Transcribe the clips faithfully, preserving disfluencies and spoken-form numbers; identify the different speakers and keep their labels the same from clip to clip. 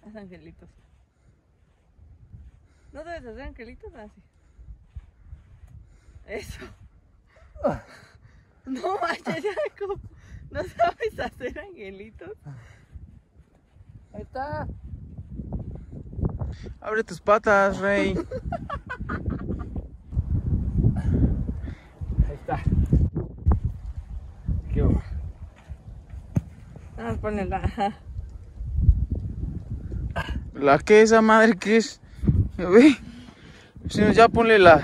Speaker 1: Haz angelitos. ¿No debes hacer angelitos? Así. Eso. No manches, Jacob. ¿No sabes hacer angelitos?
Speaker 2: Ahí está. Abre tus patas, Rey. Ahí está. ¿Qué va?
Speaker 1: Vamos a ponerla.
Speaker 2: ¿La qué? ¿Esa madre qué es? ¿Ve? Si no, ya ponle la...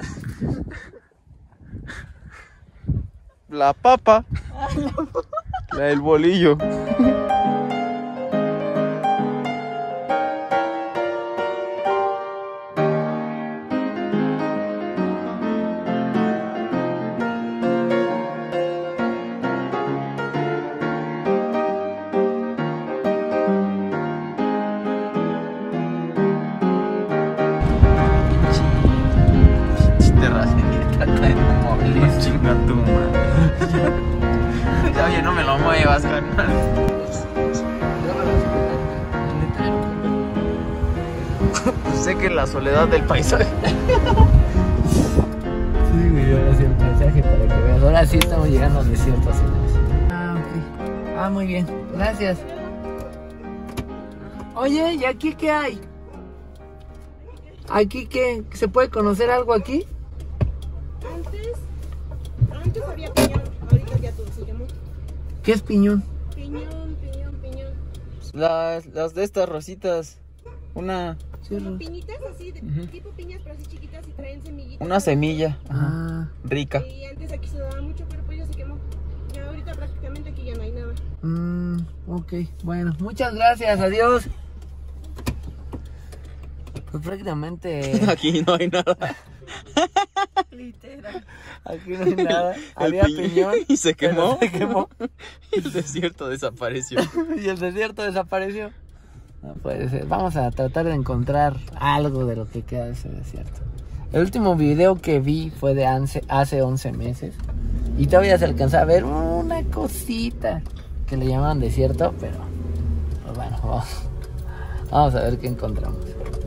Speaker 2: La papa. La del bolillo. Oye, no me lo muevas, carnal. Sé que la soledad del paisaje.
Speaker 3: Sí, güey, ahora sí el paisaje para que veas. Ahora sí estamos llegando al desierto, señores. Ah, ok. Ah, muy bien. Gracias. Oye, ¿y aquí qué hay? ¿Aquí qué? ¿Se puede conocer algo aquí?
Speaker 4: Antes, antes había piñón, ahorita ya todo se quemó.
Speaker 3: ¿Qué es piñón?
Speaker 4: Piñón, piñón, piñón.
Speaker 2: Las, las de estas rositas. Una...
Speaker 4: Como piñitas así, de uh-huh. tipo piñas, pero así chiquitas y traen semillitas.
Speaker 2: Una semilla.
Speaker 3: Ah.
Speaker 2: Rica.
Speaker 4: Y antes aquí se daba mucho, pero pues ya se quemó. Ya ahorita prácticamente aquí ya no hay nada.
Speaker 3: Mmm, ok. Bueno, muchas gracias. Adiós. Pues prácticamente...
Speaker 2: Aquí no hay nada.
Speaker 1: Literal.
Speaker 3: Aquí no hay nada.
Speaker 2: El
Speaker 3: Había
Speaker 2: piñón,
Speaker 3: piñón
Speaker 2: y se quemó.
Speaker 3: Se quemó.
Speaker 2: Y el desierto desapareció.
Speaker 3: Y el desierto desapareció. No puede ser. Vamos a tratar de encontrar algo de lo que queda de ese desierto. El último video que vi fue de hace, hace once meses. Y todavía se alcanza a ver una cosita que le llamaban desierto. Pero pues bueno, vamos, vamos a ver qué encontramos.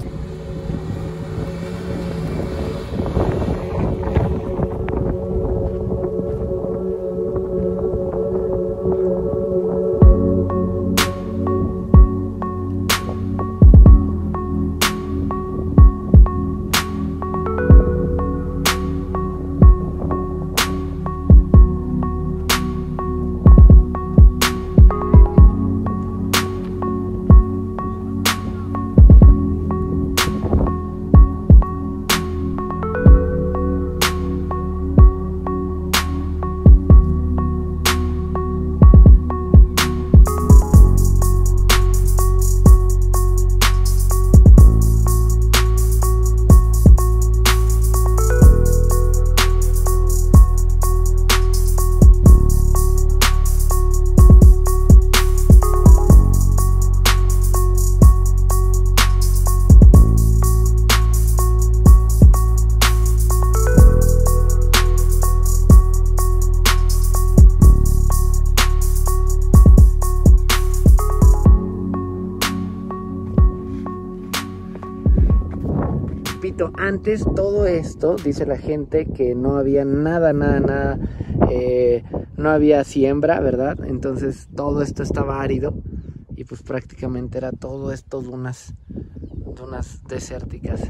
Speaker 3: Antes todo esto, dice la gente, que no había nada, nada, nada, eh, no había siembra, ¿verdad? Entonces todo esto estaba árido y pues prácticamente era todo esto dunas, dunas desérticas.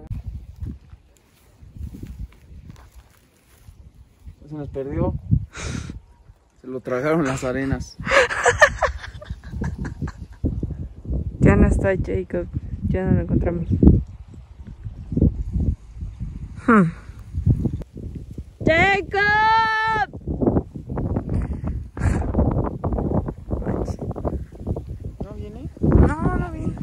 Speaker 2: Se nos perdió. Se lo tragaron las arenas.
Speaker 1: Ya no está Jacob, ya no lo encontramos. Hmm. ¡Jacob!
Speaker 2: ¿No viene?
Speaker 1: No, no viene.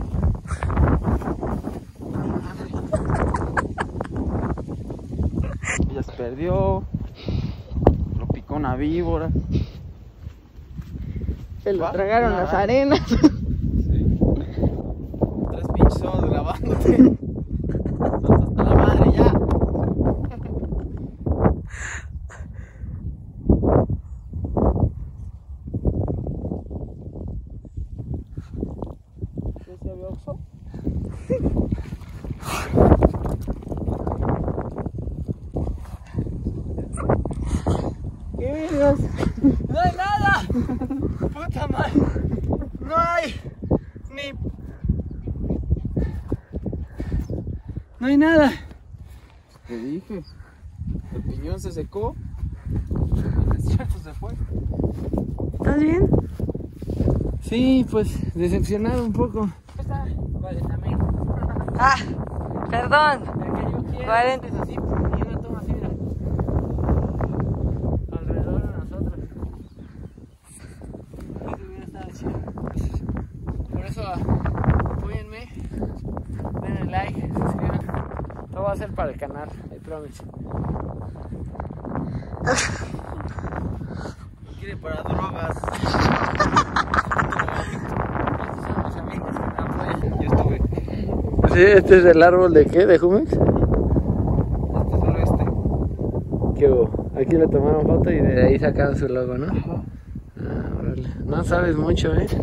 Speaker 2: Ella se perdió. Lo picó una víbora.
Speaker 1: Se lo tragaron las arenas.
Speaker 2: Sí. Tres pinches horas grabándote. Hasta la madre ya. Sí, sí había
Speaker 3: Oxxo?
Speaker 2: ¿Qué vergas?
Speaker 3: ¡No hay nada! ¡Puta madre! ¡No hay! Ni... No hay nada.
Speaker 2: Te dije. El piñón se secó. El desierto se fue.
Speaker 1: ¿Estás bien?
Speaker 3: Sí, pues decepcionado un poco. Vale, también.
Speaker 1: Ah, perdón.
Speaker 3: El que yo quiero
Speaker 1: cuarenta.
Speaker 3: es así, y una toma así, mira. Alrededor de nosotros. Eso hubiera estado chido. Por eso, apóyenme, denle like, suscriban. Todo va a ser para el canal, I promise.
Speaker 1: Quiere para drogas.
Speaker 3: Estos son los amigos que me apoyan.
Speaker 2: Yo estuve.
Speaker 3: Sí, este es el árbol de qué, de Jumex.
Speaker 2: Este solo este.
Speaker 3: ¿Qué hubo? Aquí le tomaron foto y de ahí sacaron su logo, ¿no? Ah, órale. No sabes mucho, ¿eh?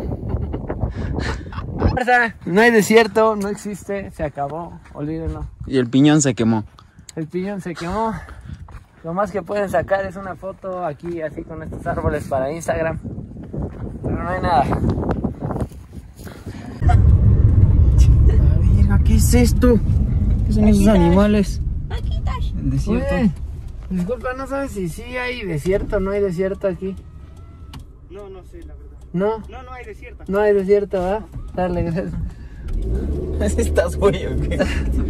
Speaker 3: No hay desierto, no existe, se acabó, olvídenlo.
Speaker 2: Y el piñón se quemó.
Speaker 3: El piñón se quemó. Lo más que pueden sacar es una foto aquí, así con estos árboles para Instagram. Pero no hay nada.
Speaker 2: Verga, ¿qué es esto? ¿Qué son esos animales? El desierto.
Speaker 3: Oye, disculpa, ¿no sabes si sí hay desierto o no hay desierto aquí?
Speaker 1: No, no sé, la verdad.
Speaker 3: No,
Speaker 1: No, no hay desierto.
Speaker 3: no hay desierto, ¿verdad? Dale, gracias.
Speaker 2: ¿Estás güey o qué?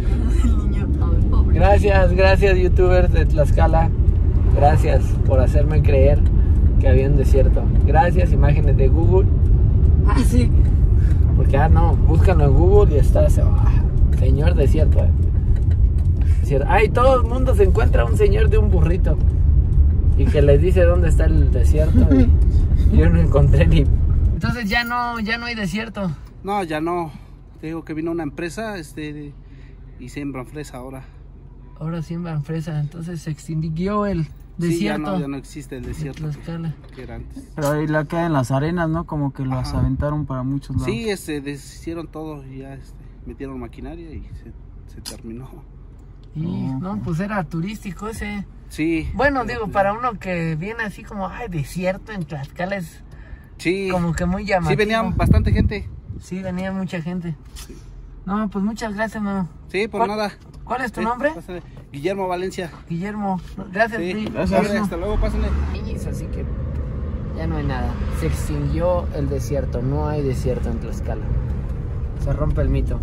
Speaker 3: Gracias, gracias youtubers de Tlaxcala. Gracias por hacerme creer que había un desierto. Gracias, imágenes de Google.
Speaker 1: Ah, sí.
Speaker 3: Porque, ah, no, búscalo en Google y está, ah, señor desierto. Eh. Desierto. Ay, todo el mundo se encuentra un señor de un burrito y que les dice dónde está el desierto. Y yo no encontré ni. Entonces ya no, ya no hay desierto.
Speaker 5: No, ya no. Te digo que vino una empresa este, y siembran fresa ahora.
Speaker 3: Ahora siembran fresa, entonces se extinguió el desierto.
Speaker 5: Sí, ya no, ya no existe el desierto
Speaker 3: de
Speaker 5: que,
Speaker 3: Tlaxcala.
Speaker 5: que era antes.
Speaker 2: Pero ahí la quedan las arenas, ¿no? Como que las
Speaker 5: Ajá.
Speaker 2: aventaron para muchos lados.
Speaker 5: Sí, este, deshicieron todo y ya este, metieron maquinaria y se, se terminó.
Speaker 3: Y no, pues era turístico ese.
Speaker 5: Sí.
Speaker 3: Bueno,
Speaker 5: pero,
Speaker 3: digo,
Speaker 5: pues,
Speaker 3: para uno que viene así como, ay, desierto en Tlaxcala es
Speaker 5: sí,
Speaker 3: como que muy llamativo.
Speaker 5: sí venían bastante gente.
Speaker 3: Sí, venía mucha gente. No, pues muchas gracias, mano.
Speaker 5: Sí, por
Speaker 3: ¿Cuál-
Speaker 5: nada.
Speaker 3: ¿Cuál es tu
Speaker 5: Sí,
Speaker 3: nombre?
Speaker 5: pásale. Guillermo Valencia.
Speaker 3: Guillermo. Gracias,
Speaker 5: Sí,
Speaker 3: sí.
Speaker 5: gracias.
Speaker 3: Guillermo.
Speaker 5: Hasta luego, pásenle.
Speaker 3: Así que ya no hay nada. Se extinguió el desierto. No hay desierto en Tlaxcala. Se rompe el mito.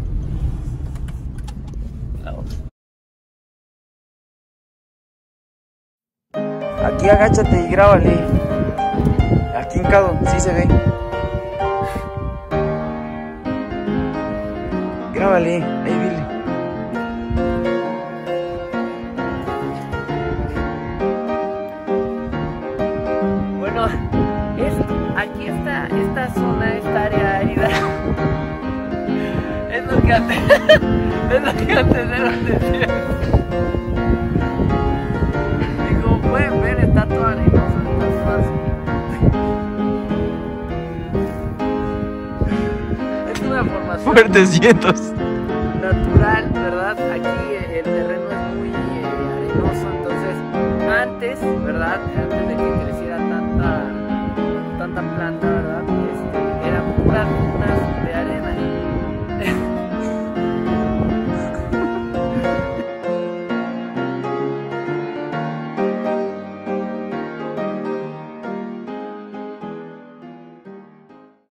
Speaker 2: Aquí agáchate y grábale. Aquí hincado, sí se ve. Grábale, ahí dile.
Speaker 3: Bueno, es, aquí está esta zona, esta área árida. Es lo que antes, es lo que antes era un desierto. Y como pueden ver, está todo arenoso, está todo así. Es una formación
Speaker 2: Fuertes vientos.
Speaker 3: natural, ¿verdad? Aquí el terreno es muy eh, arenoso, entonces antes, ¿verdad? Antes